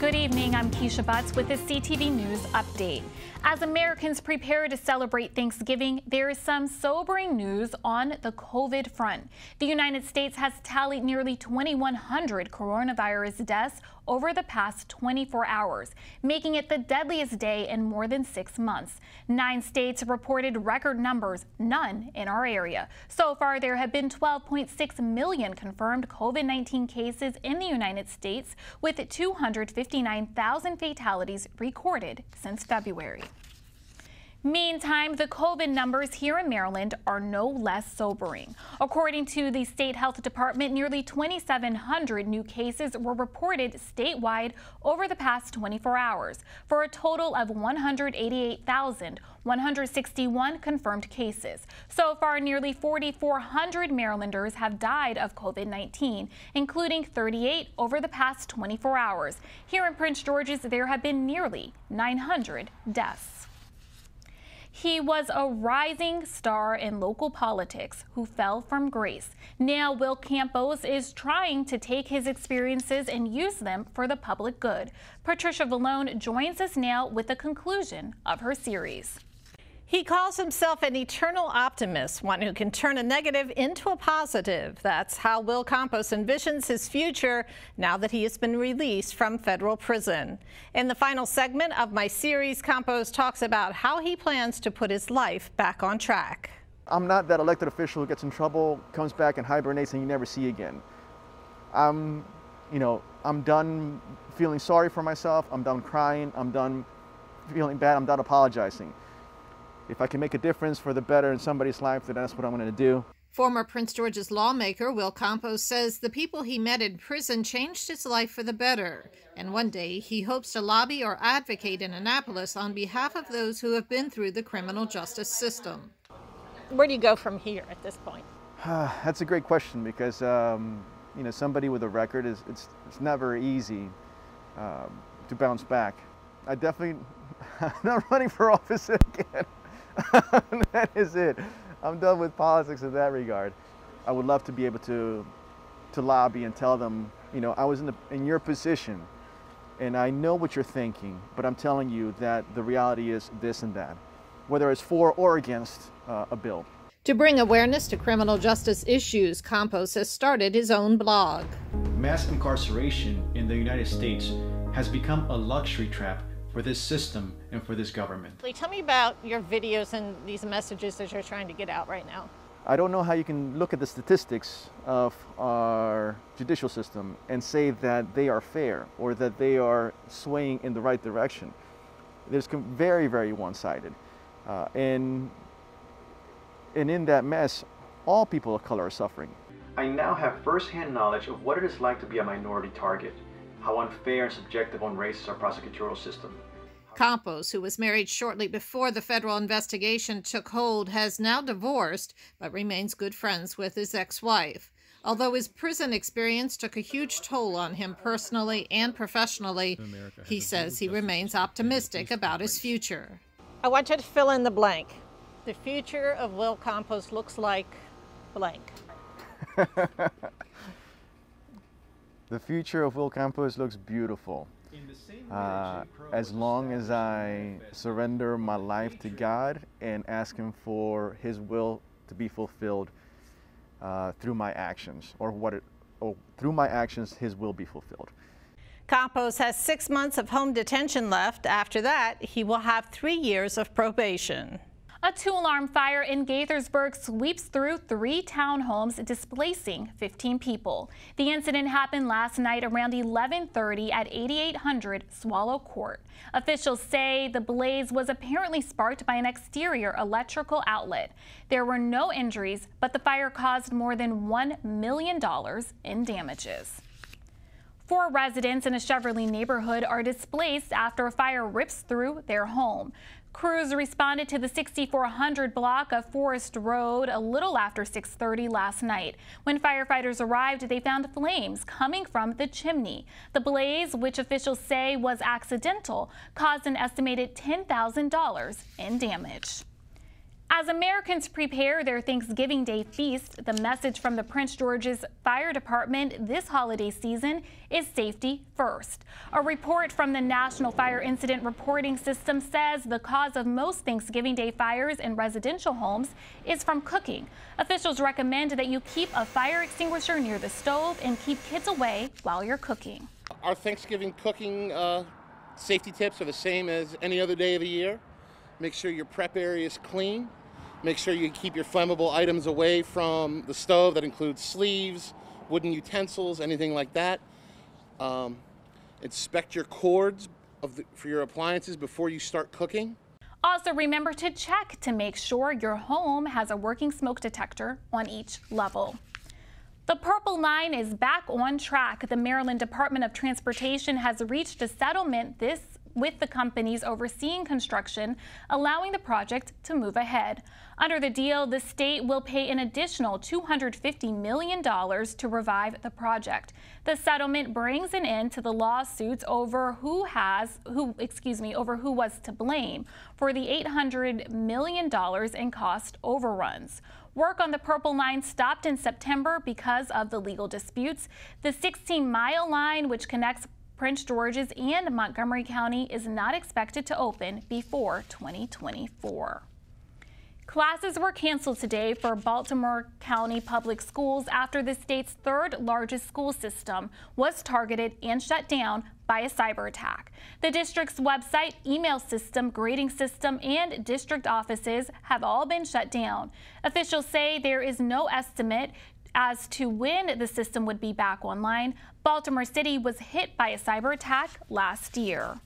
Good evening, I'm Keisha Butts with the CTV News Update. As Americans prepare to celebrate Thanksgiving, there is some sobering news on the COVID front. The United States has tallied nearly 2,100 coronavirus deaths over the past 24 hours, making it the deadliest day in more than 6 months. 9 states reported record numbers, none in our area. So far, there have been 12.6 million confirmed COVID-19 cases in the United States, with 259,000 fatalities recorded since February. Meantime, the COVID numbers here in Maryland are no less sobering. According to the State Health Department, nearly 2,700 new cases were reported statewide over the past 24 hours, for a total of 188,161 confirmed cases. So far, nearly 4,400 Marylanders have died of COVID-19, including 38 over the past 24 hours. Here in Prince George's, there have been nearly 900 deaths. He was a rising star in local politics who fell from grace. Now Will Campos is trying to take his experiences and use them for the public good. Patricia Vallone joins us now with the conclusion of her series. He calls himself an eternal optimist, one who can turn a negative into a positive. That's how Will Campos envisions his future now that he has been released from federal prison. In the final segment of my series, Campos talks about how he plans to put his life back on track. I'm not that elected official who gets in trouble, comes back and hibernates and you never see again. I'm done feeling sorry for myself. I'm done crying. I'm done feeling bad. I'm done apologizing. If I can make a difference for the better in somebody's life, then that's what I'm going to do. Former Prince George's lawmaker Will Campos says the people he met in prison changed his life for the better. And one day he hopes to lobby or advocate in Annapolis on behalf of those who have been through the criminal justice system. Where do you go from here at this point? That's a great question because, somebody with a record, it's never easy to bounce back. I'm not running for office again. That is it. I'm done with politics in that regard. I would love to be able to lobby and tell them, I was in your position and I know what you're thinking, but I'm telling you that the reality is this and that, whether it's for or against a bill. To bring awareness to criminal justice issues, Campos has started his own blog. Mass incarceration in the United States has become a luxury trap for this system and for this government. Tell me about your videos and these messages that you're trying to get out right now. I don't know how you can look at the statistics of our judicial system and say that they are fair or that they are swaying in the right direction. There's very, very one-sided. And in that mess, all people of color are suffering. I now have first-hand knowledge of what it is like to be a minority target, how unfair and subjective on race is our prosecutorial system. Campos, who was married shortly before the federal investigation took hold, has now divorced, but remains good friends with his ex-wife. Although his prison experience took a huge toll on him personally and professionally, he says he remains optimistic about his future. I want you to fill in the blank. The future of Will Campos looks like blank. The future of Will Campos looks beautiful. As long as I surrender my life to God and ask Him for His will to be fulfilled through my actions, through my actions, His will be fulfilled. Campos has 6 months of home detention left. After that, he will have 3 years of probation. A 2-alarm fire in Gaithersburg sweeps through 3 townhomes, displacing 15 people. The incident happened last night around 11:30 at 8800 Swallow Court. Officials say the blaze was apparently sparked by an exterior electrical outlet. There were no injuries, but the fire caused more than $1 million in damages. 4 residents in a Cheverly neighborhood are displaced after a fire rips through their home. Crews responded to the 6400 block of Forest Road a little after 6:30 last night. When firefighters arrived, they found flames coming from the chimney. The blaze, which officials say was accidental, caused an estimated $10,000 in damage. As Americans prepare their Thanksgiving Day feast, the message from the Prince George's Fire Department this holiday season is safety first. A report from the National Fire Incident Reporting System says the cause of most Thanksgiving Day fires in residential homes is from cooking. Officials recommend that you keep a fire extinguisher near the stove and keep kids away while you're cooking. Our Thanksgiving cooking safety tips are the same as any other day of the year. Make sure your prep area is clean. Make sure you keep your flammable items away from the stove. That includes sleeves, wooden utensils, anything like that. Inspect your cords for your appliances before you start cooking. Also, remember to check to make sure your home has a working smoke detector on each level. The Purple Line is back on track. The Maryland Department of Transportation has reached a settlement with the companies overseeing construction, allowing the project to move ahead. Under the deal, the state will pay an additional $250 million to revive the project. The settlement brings an end to the lawsuits over who was to blame for the $800 million in cost overruns. Work on the Purple Line stopped in September because of the legal disputes. The 16-mile line, which connects Prince George's and Montgomery County, is not expected to open before 2024. Classes were canceled today for Baltimore County Public Schools after the state's third largest school system was targeted and shut down by a cyber attack. The district's website, email system, grading system, and district offices have all been shut down. Officials say there is no estimate as to when the system would be back online. Baltimore City was hit by a cyber attack last year.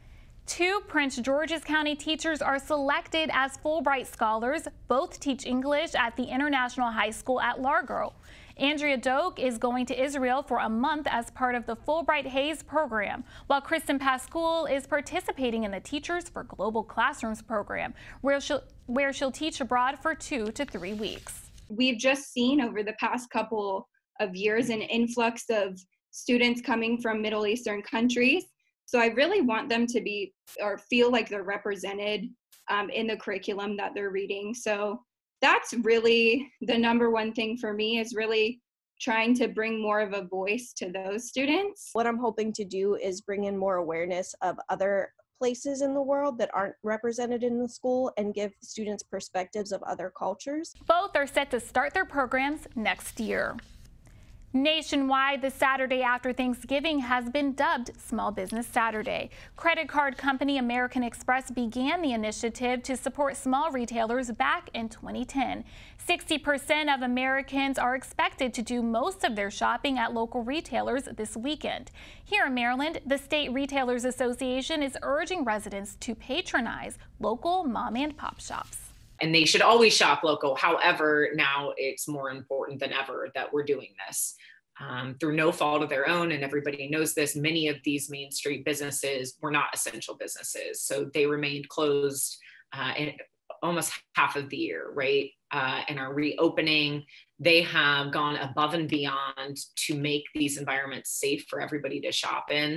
2 Prince George's County teachers are selected as Fulbright scholars. Both teach English at the International High School at Largo. Andrea Doak is going to Israel for a month as part of the Fulbright Hayes program, while Kristen Pascoal is participating in the Teachers for Global Classrooms program, where she'll teach abroad for 2 to 3 weeks. We've just seen over the past couple of years an influx of students coming from Middle Eastern countries. So I really want them to be or feel like they're represented in the curriculum that they're reading. So that's really the number one thing for me, is really trying to bring more of a voice to those students. What I'm hoping to do is bring in more awareness of other places in the world that aren't represented in the school and give students perspectives of other cultures. Both are set to start their programs next year. Nationwide, the Saturday after Thanksgiving has been dubbed Small Business Saturday. Credit card company American Express began the initiative to support small retailers back in 2010. 60% of Americans are expected to do most of their shopping at local retailers this weekend. Here in Maryland, the State Retailers Association is urging residents to patronize local mom and pop shops. And they should always shop local. However, now it's more important than ever that we're doing this. Through no fault of their own, and everybody knows this, many of these Main Street businesses were not essential businesses. So they remained closed in almost half of the year, right? And are reopening. They have gone above and beyond to make these environments safe for everybody to shop in,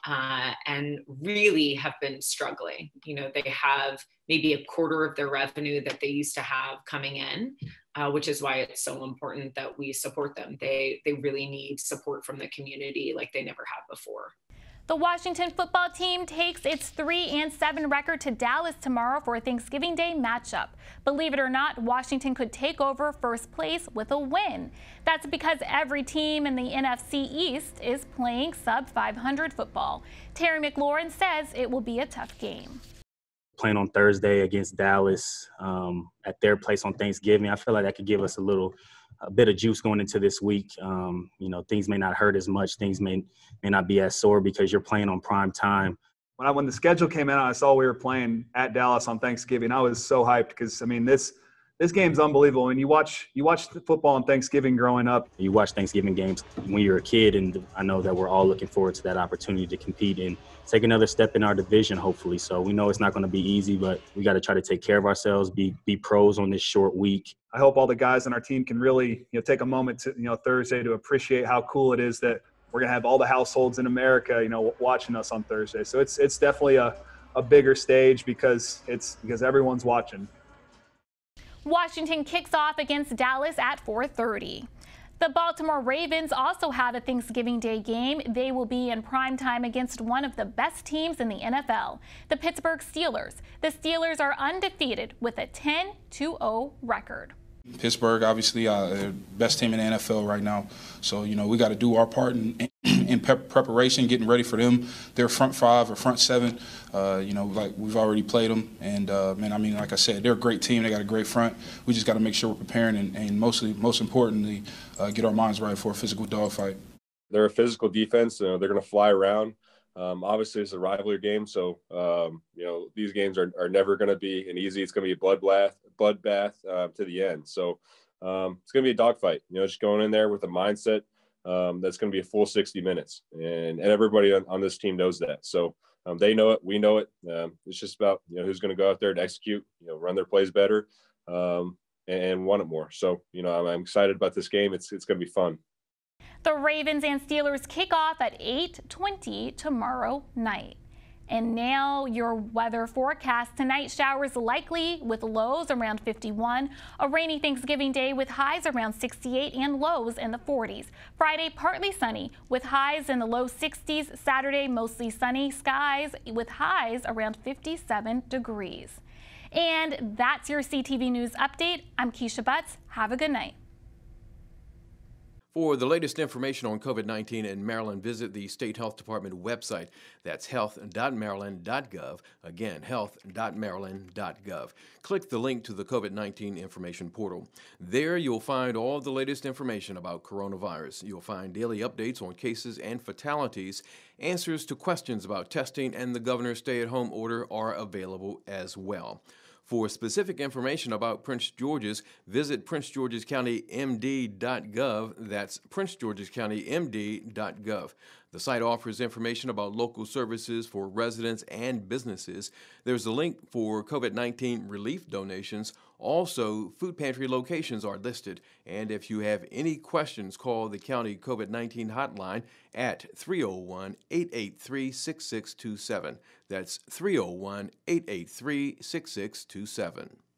and really have been struggling. You know, they have maybe a quarter of their revenue that they used to have coming in, which is why it's so important that we support them. They really need support from the community like they never have before. The Washington football team takes its 3-7 record to Dallas tomorrow for a Thanksgiving Day matchup. Believe it or not, Washington could take over first place with a win. That's because every team in the NFC East is playing sub-500 football. Terry McLaurin says it will be a tough game. Playing on Thursday against Dallas at their place on Thanksgiving, I feel like that could give us a bit of juice going into this week. You know, things may not hurt as much. Things may not be as sore because you're playing on prime time. When the schedule came out, I saw we were playing at Dallas on Thanksgiving. I was so hyped because, I mean, this game's unbelievable. When you watch the football on Thanksgiving growing up. You watch Thanksgiving games when you're a kid, and I know that we're all looking forward to that opportunity to compete and take another step in our division, hopefully. So we know it's not going to be easy, but we got to try to take care of ourselves, be pros on this short week. I hope all the guys on our team can really, take a moment to, Thursday to appreciate how cool it is that we're going to have all the households in America, watching us on Thursday. So it's definitely a bigger stage because everyone's watching. Washington kicks off against Dallas at 4:30. The Baltimore Ravens also have a Thanksgiving Day game. They will be in prime time against one of the best teams in the NFL, the Pittsburgh Steelers. The Steelers are undefeated with a 10-0 record. Pittsburgh, obviously, best team in the NFL right now. So, we got to do our part in preparation, getting ready for them. Their front five or front seven, like we've already played them. And, like I said, they're a great team. They got a great front. We just got to make sure we're preparing and most importantly, get our minds right for a physical dogfight. They're a physical defense. They're going to fly around. Obviously, it's a rivalry game, so these games are never going to be an easy. It's going to be a bloodbath to the end. So it's going to be a dogfight. Just going in there with a mindset that's going to be a full 60 minutes, and everybody on this team knows that. So they know it, we know it. It's just about who's going to go out there and execute, run their plays better, and want it more. So I'm excited about this game. It's going to be fun. The Ravens and Steelers kick off at 8:20 tomorrow night. And now your weather forecast. Tonight, showers likely with lows around 51. A rainy Thanksgiving Day with highs around 68 and lows in the 40s. Friday, partly sunny with highs in the low 60s. Saturday, mostly sunny skies with highs around 57 degrees. And that's your CTV News update. I'm Keisha Butts. Have a good night. For the latest information on COVID-19 in Maryland, visit the State Health Department website. That's health.maryland.gov. Again, health.maryland.gov. Click the link to the COVID-19 information portal. There you'll find all the latest information about coronavirus. You'll find daily updates on cases and fatalities. Answers to questions about testing and the governor's stay-at-home order are available as well. For specific information about Prince George's, visit princegeorgescountymd.gov. That's princegeorgescountymd.gov. The site offers information about local services for residents and businesses. There's a link for COVID-19 relief donations. Also, food pantry locations are listed. And if you have any questions, call the county COVID-19 hotline at 301-883-6627. That's 301-883-6627.